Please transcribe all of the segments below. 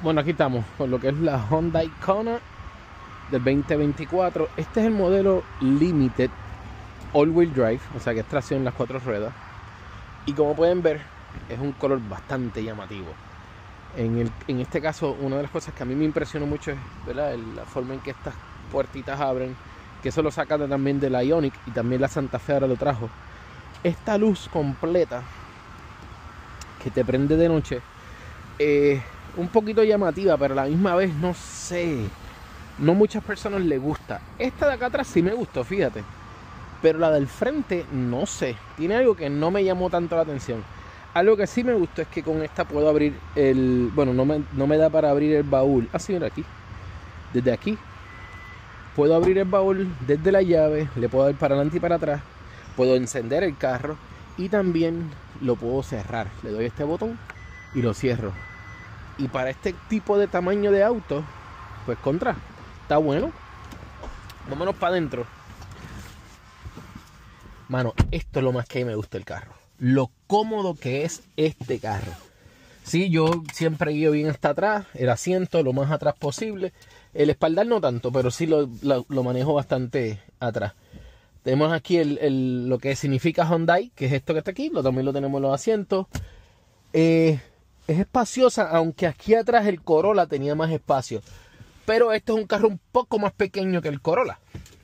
Bueno, aquí estamos con lo que es la Hyundai Kona del 2024. Este es el modelo Limited All-Wheel Drive, o sea que es tracción en las 4 ruedas. Y como pueden ver, es un color bastante llamativo. En este caso, una de las cosas que a mí me impresionó mucho es, ¿verdad?, la forma en que estas puertitas abren, que eso lo saca también de la Ioniq, y también la Santa Fe ahora lo trajo. Esta luz completa que te prende de noche, un poquito llamativa, pero a la misma vez, no sé, no muchas personas les gusta. Esta de acá atrás sí me gustó, fíjate, pero la del frente, no sé, tiene algo que no me llamó tanto la atención. Algo que sí me gustó es que con esta puedo abrir el... Bueno, no me da para abrir el baúl. Así, mira, aquí, desde aquí puedo abrir el baúl desde la llave, le puedo dar para adelante y para atrás, puedo encender el carro y también lo puedo cerrar. Le doy este botón y lo cierro. Y para este tipo de tamaño de auto, pues está bueno. Vámonos para adentro. Mano, esto es lo más que me gusta del carro. Lo cómodo que es este carro. Sí, yo siempre guío bien hasta atrás, el asiento lo más atrás posible. El espaldar no tanto, pero sí lo manejo bastante atrás. Tenemos aquí lo que significa Hyundai, que es esto que está aquí. También lo tenemos en los asientos. Es espaciosa, aunque aquí atrás el Corolla tenía más espacio. Pero este es un carro un poco más pequeño que el Corolla.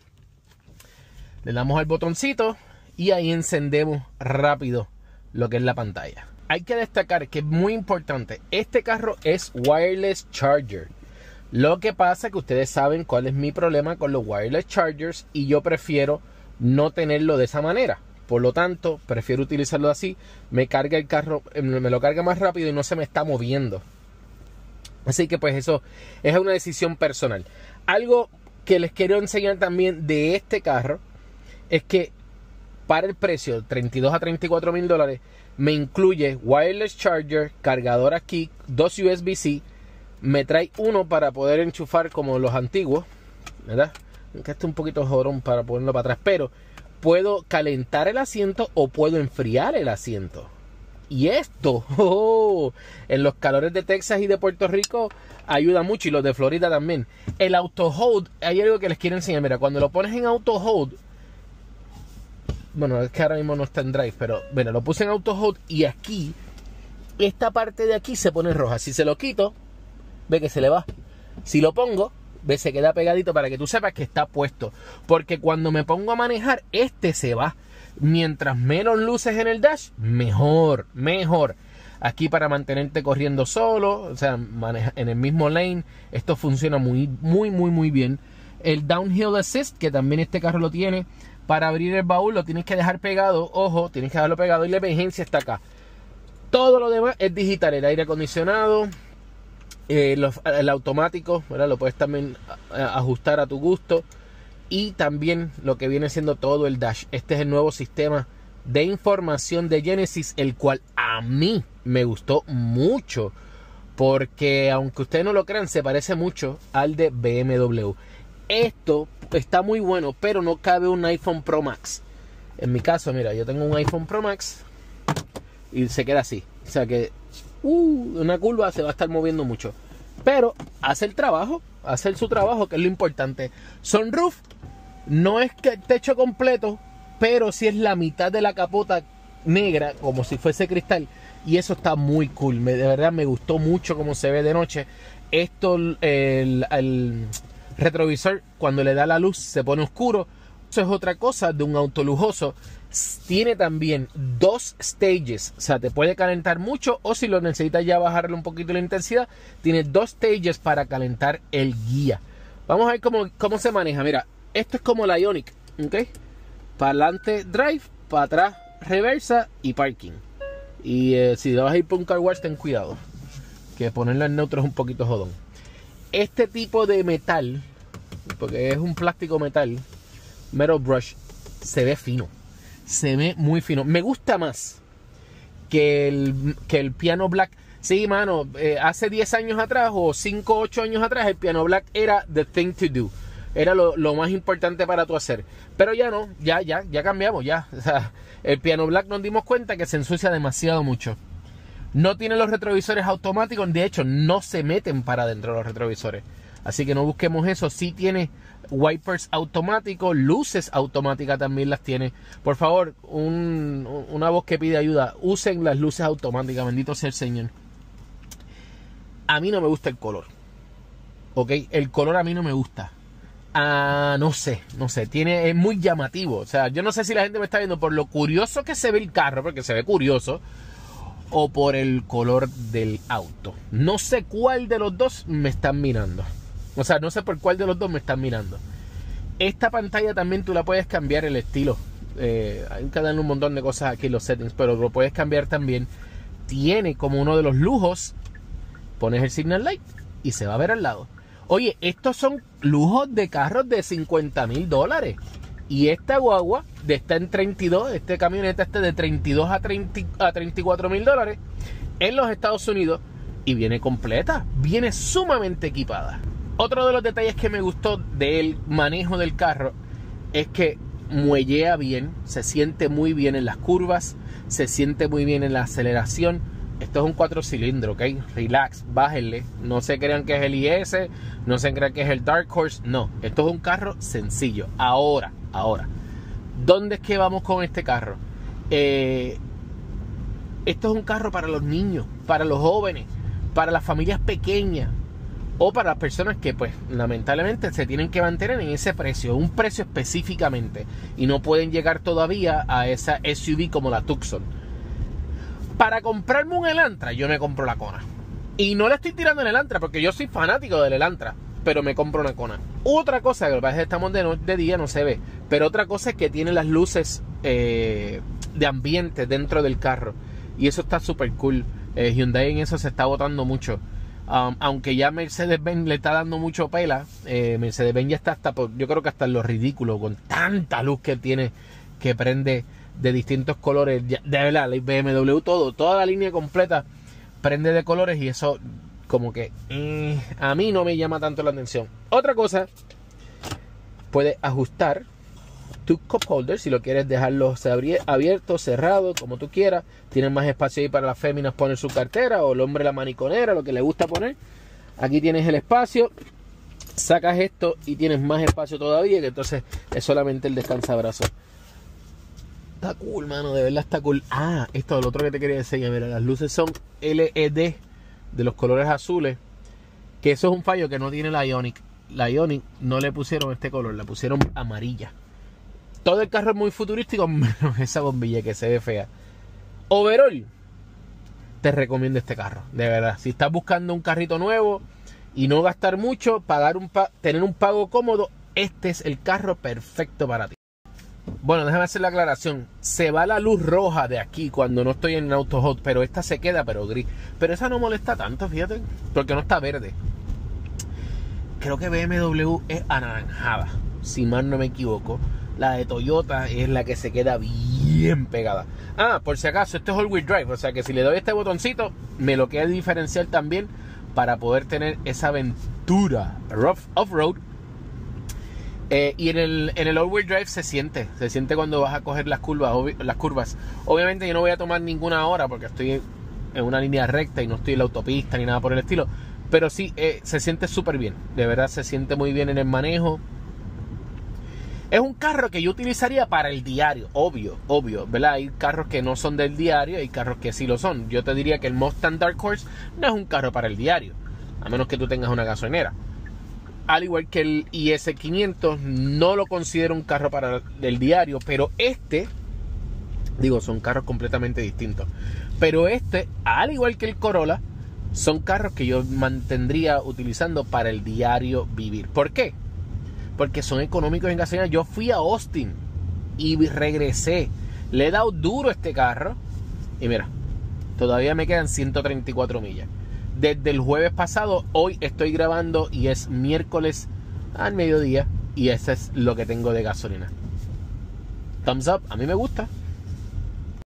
Le damos al botoncito y ahí encendemos rápido lo que es la pantalla. Hay que destacar que es muy importante, este carro es wireless charger. Lo que pasa es que ustedes saben cuál es mi problema con los wireless chargers y yo prefiero no tenerlo de esa manera. Por lo tanto, prefiero utilizarlo así. Me carga el carro, me lo carga más rápido y no se me está moviendo. Así que pues eso es una decisión personal. Algo que les quiero enseñar también de este carro es que para el precio, 32 a 34 mil dólares, me incluye wireless charger, cargador aquí, 2 USB-C, me trae uno para poder enchufar como los antiguos, ¿verdad? Que este es un poquito jorón para ponerlo para atrás, pero puedo calentar el asiento o puedo enfriar el asiento. Y esto, en los calores de Texas y de Puerto Rico, ayuda mucho, y los de Florida también. El auto hold, hay algo que les quiero enseñar. Mira, cuando lo pones en auto hold, bueno, es que ahora mismo no está en drive, pero bueno, lo puse en auto hold y aquí, esta parte de aquí se pone roja. Si se lo quito, ve que se le va. Si lo pongo, ve, se queda pegadito para que tú sepas que está puesto. Porque cuando me pongo a manejar, este se va. Mientras menos luces en el dash, mejor. Aquí para mantenerte corriendo solo, o sea, en el mismo lane, esto funciona muy bien. El Downhill Assist, que también este carro lo tiene, para abrir el baúl lo tienes que dejar pegado. Ojo, tienes que dejarlo pegado y la emergencia está acá. Todo lo demás es digital. El aire acondicionado, el automático, ¿verdad? Lo puedes también ajustar a tu gusto. Y también lo que viene siendo todo el dash. Este es el nuevo sistema de información de Genesis, el cual a mí me gustó mucho. Porque aunque ustedes no lo crean, se parece mucho al de BMW. Esto está muy bueno, pero no cabe un iPhone Pro Max. En mi caso, mira, yo tengo un iPhone Pro Max y se queda así. O sea que una curva se va a estar moviendo mucho. Pero hace su trabajo, que es lo importante. Sunroof no es que el techo completo, pero sí es la mitad de la capota negra, como si fuese cristal. Y eso está muy cool. De verdad me gustó mucho cómo se ve de noche. Esto, el retrovisor, cuando le da la luz se pone oscuro. Eso es otra cosa de un auto lujoso. Tiene también 2 stages, o sea, te puede calentar mucho, o si lo necesitas ya bajarle un poquito la intensidad, tiene 2 stages para calentar el guía. Vamos a ver cómo se maneja. Mira, esto es como la Ioniq, ¿ok? Para adelante drive, para atrás reversa y parking. Y si vas a ir por un car wash, ten cuidado, que ponerlo en neutro es un poquito jodón. Este tipo de metal, porque es un plástico metal brush, se ve fino. Se ve muy fino. Me gusta más que el piano black. Sí, mano, hace 10 años atrás o 5 o 8 años atrás el piano black era the thing to do. Era lo más importante para tu hacer. Pero ya no, ya cambiamos, ya. O sea, el piano black nos dimos cuenta que se ensucia demasiado mucho. No tiene los retrovisores automáticos, de hecho no se meten para dentro los retrovisores. Así que no busquemos eso. Sí tiene wipers automáticos, luces automáticas también las tiene. Por favor, una voz que pide ayuda, usen las luces automáticas, bendito sea el Señor. A mí no me gusta el color, ¿ok? El color a mí no me gusta. No sé, es muy llamativo. O sea, yo no sé si la gente me está viendo por lo curioso que se ve el carro, porque se ve curioso, o por el color del auto. No sé cuál de los dos me están mirando. O sea, no sé por cuál de los dos me están mirando. Esta pantalla también tú la puedes cambiar el estilo. Hay que darle un montón de cosas aquí en los settings, pero lo puedes cambiar también. Tiene como uno de los lujos, pones el signal light y se va a ver al lado. Oye, estos son lujos de carros de $50,000. Y esta guagua está en 32, este camioneta de 32 a $34,000 en los Estados Unidos. Y viene completa, viene sumamente equipada. Otro de los detalles que me gustó del manejo del carro es que muellea bien, se siente muy bien en las curvas, se siente muy bien en la aceleración. Esto es un 4 cilindros, ¿ok? Relax, bájenle. No se crean que es el IS, no se crean que es el Dark Horse. No, esto es un carro sencillo. Ahora, ¿dónde es que vamos con este carro? Esto es un carro para los niños, para los jóvenes, para las familias pequeñas o para las personas que, pues, lamentablemente se tienen que mantener en ese precio, un precio específicamente, y no pueden llegar todavía a esa SUV como la Tucson. Para comprarme un Elantra, yo me compro la Kona. Y no le estoy tirando el Elantra porque yo soy fanático del Elantra, pero me compro una Kona. Otra cosa, que lo que pasa es que estamos de día, no se ve, pero otra cosa es que tiene las luces de ambiente dentro del carro. Y eso está súper cool. Hyundai en eso se está botando mucho. Aunque ya Mercedes-Benz le está dando mucho pela. Mercedes-Benz ya está yo creo que hasta en lo ridículo, con tanta luz que tiene, que prende de distintos colores. De verdad, la BMW, toda la línea completa prende de colores, y eso como que a mí no me llama tanto la atención. Otra cosa, puedes ajustar tu cup holder si lo quieres dejarlo abierto, cerrado, como tú quieras. Tienes más espacio ahí para las féminas poner su cartera, o el hombre la maniconera, lo que le gusta poner. Aquí tienes el espacio, sacas esto y tienes más espacio todavía, que entonces es solamente el descansabrazos. Está cool, mano, de verdad está cool. Esto es lo otro que te quería decir. Mira, las luces son LED de los colores azules, que eso es un fallo que no tiene la Ioniq. La Ioniq no le pusieron este color, la pusieron amarilla. Todo el carro es muy futurístico, menos esa bombilla que se ve fea. Overall, te recomiendo este carro, de verdad. Si estás buscando un carrito nuevo y no gastar mucho, tener un pago cómodo, este es el carro perfecto para ti. Bueno, déjame hacer la aclaración. Se va la luz roja de aquí cuando no estoy en Auto Hot, pero esta se queda pero gris. Pero esa no molesta tanto, fíjate, porque no está verde. Creo que BMW es anaranjada, si mal no me equivoco. La de Toyota es la que se queda bien pegada. Por si acaso, esto es all-wheel drive, o sea que si le doy este botoncito, me lo queda el diferencial también, para poder tener esa aventura off-road. Y en el all-wheel drive se siente cuando vas a coger las curvas. Obviamente yo no voy a tomar ninguna hora porque estoy en una línea recta y no estoy en la autopista ni nada por el estilo. Pero sí, se siente súper bien. De verdad se siente muy bien en el manejo. Es un carro que yo utilizaría para el diario, obvio, ¿verdad? Hay carros que no son del diario, hay carros que sí lo son. Yo te diría que el Mustang Dark Horse no es un carro para el diario, a menos que tú tengas una gasolinera. Al igual que el IS500, no lo considero un carro para el diario, pero son carros completamente distintos. Pero al igual que el Corolla, son carros que yo mantendría utilizando para el diario vivir. ¿Por qué? Porque son económicos en gasolina. Yo fui a Austin y regresé. Le he dado duro a este carro. Y mira, todavía me quedan 134 millas. Desde el jueves pasado, hoy estoy grabando y es miércoles al mediodía. Y ese es lo que tengo de gasolina. Thumbs up, a mí me gusta.